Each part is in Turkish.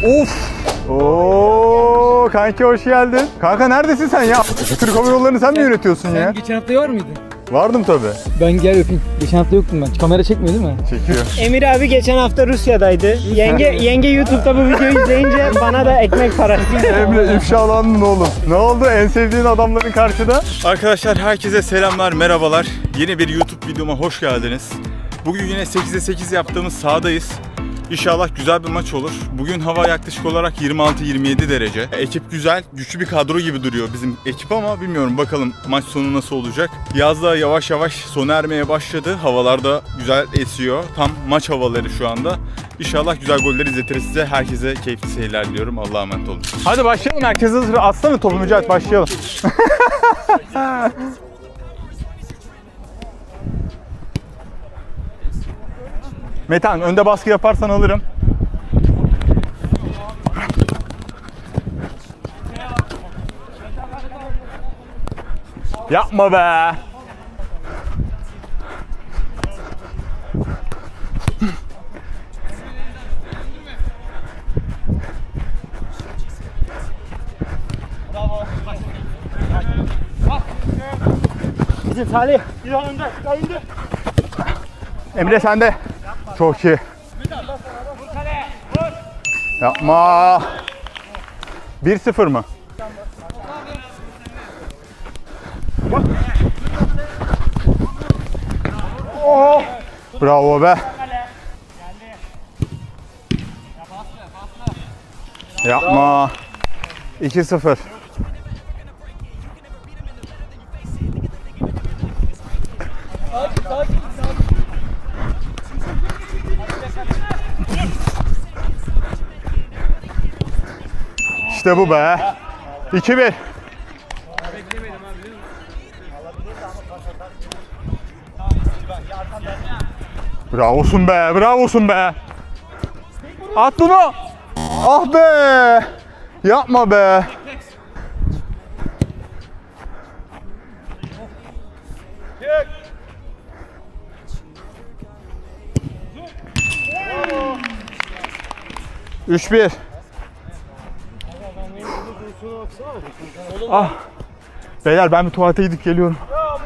Of. Oo kanki hoş geldin. Kanka neredesin sen ya? Türk Hava Yolları'nı sen mi yönetiyorsun ya? Geçen hafta var mıydın? Vardım tabii. Ben gel öpeyim. Geçen hafta yoktum ben. Kamera çekmiyor değil mi? Çekiyor. Emir abi geçen hafta Rusya'daydı. Yenge YouTube'da bu videoyu izleyince bana da ekmek parası. Emre ifşalandın oğlum. Ne oldu? En sevdiğin adamların karşıda. Arkadaşlar herkese selamlar, merhabalar. Yeni bir YouTube videoma hoş geldiniz. Bugün yine 8'e 8 yaptığımız sahadayız. İnşallah güzel bir maç olur. Bugün hava yaklaşık olarak 26-27 derece. Ekip güzel, güçlü bir kadro gibi duruyor bizim ekip ama bilmiyorum bakalım maç sonu nasıl olacak. Yaz da yavaş yavaş sona ermeye başladı. Havalar da güzel esiyor. Tam maç havaları şu anda. İnşallah güzel goller izletiriz size. Herkese keyifli seyirler diliyorum. Allah'a emanet olun. Hadi başlayalım. Herkes hazır. Atsana topu Mücahit. Başlayalım. Metan önde baskı yaparsan alırım. Yapma be. Bizim Salih. Emre sende. Çok iyi. Yapma. 1-0 mı? Oh. Bravo be. Yapma. 2-0. İşte bu be. 2-1. Bravosun be, bravosun be. At bunu. Ah be. Yapma be. Üç bir. Ah. Beyler ben bir tuvalete gidip geliyorum.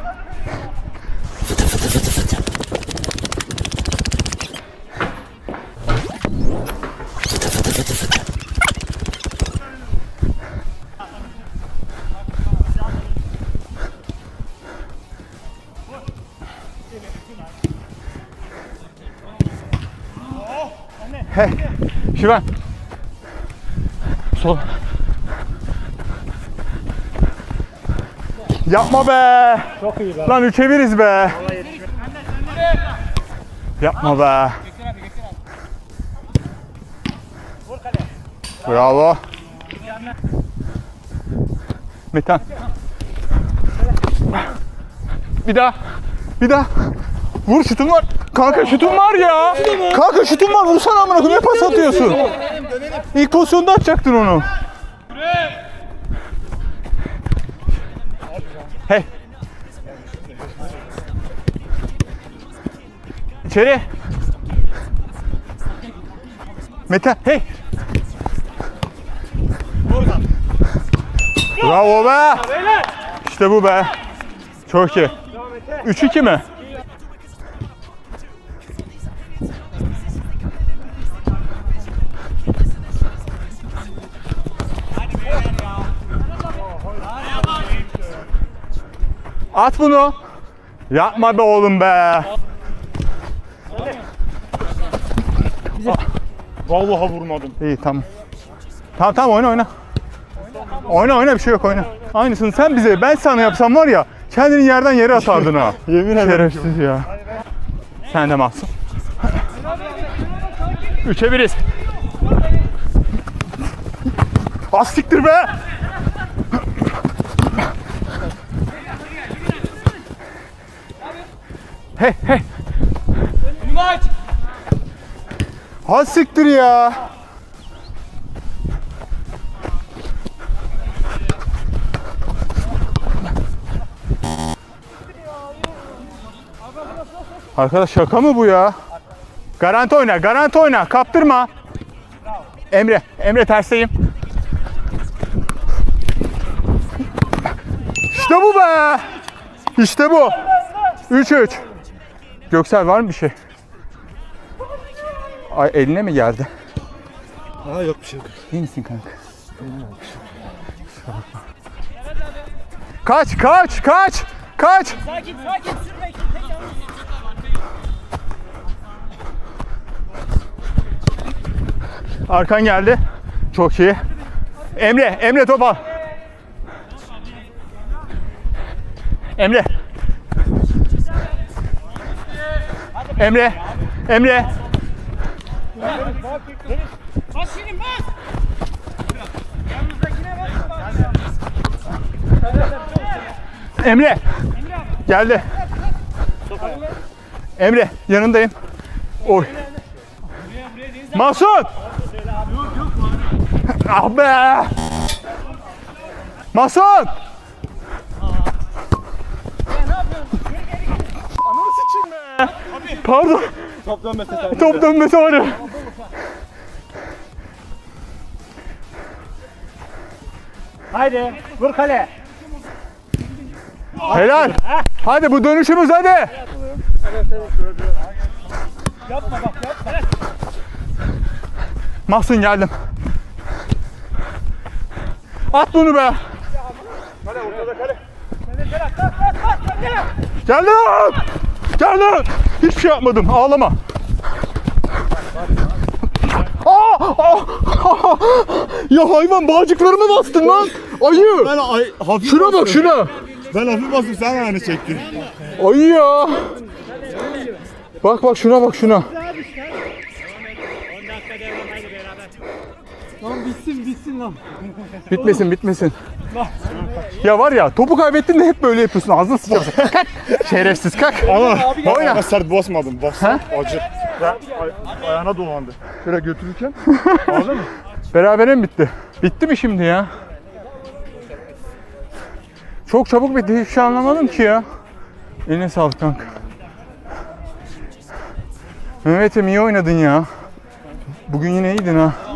Hey, Şivan. Sol. Yapma be. Çok iyi be. Lan 3'e 1'iz be. Yapma be. Bravo. Metan. Bir daha. Bir daha. Vur, şutun var. Kanka şutun var ya. Kanka şutun var. Vursana amına koyayım. Ne pas atıyorsun? İlk pozisyonda atacaktın onu. Hey. İçeri. Mete, hey. Bravo be. İşte bu be. Çok iyi. 3-2 mi? At bunu. Yapma be oğlum be. Vallahi vurmadım. İyi tamam. Tamam oyna. Oyna bir şey yok oyna. Aynısını sen bize, ben sana yapsam var ya, kendini yerden yere atardın ha. Yemin ederim. Şerefsiz ya. Sen de mahsun. 3'e 1'iz. Az siktir be. Hey. Maç. Az siktir ya. Arkadaş şaka mı bu ya? Garanti oyna, kaptırma. Emre tersteyim. İşte bu be. İşte bu. 3-3. Göksel var mı bir şey? Ay eline mi geldi? Aa yok bir şey yok. İyi misin kanka? Kaç! Sakin sürme. Arkan geldi. Çok iyi. Emre top al. Emre. Bas senin bas. Emre. Geldi. Emre yanındayım. Oy. Masut. Ah be. Masut. Ananı sıçayım be. Pardon. Top dönmesi var ya. Haydi vur kale. Helal. Hadi bu dönüşümüz hadi. Yapma. Mahsun geldim. At bunu be. Geldim. Hiçbir şey yapmadım. Ağlama. Ya hayvan bağcıklarıma bastın lan. Ayı. Hafif Şuna bak bastım. şuna. Ben hafif bastım sen aynı çektin. Ayı ya. Bak şuna bak şuna. Lan bitsin lan. Bitmesin. Ya var ya topu kaybettin de hep böyle yapıyorsun. Ağzına sıçarsın. Kalk. Şerefsiz kalk. Ama Oyna. ben sert basmadım. Bassam acı. Ayağına dolandı. Şöyle götürürken. Anladın mı? Berabere mi bitti? Bitti mi şimdi ya? Çok çabuk bitti. Hiçbir şey anlamadım ki ya. Eline sağlık kanka. Mehmet'im iyi oynadın ya. Bugün yine iyiydin ha.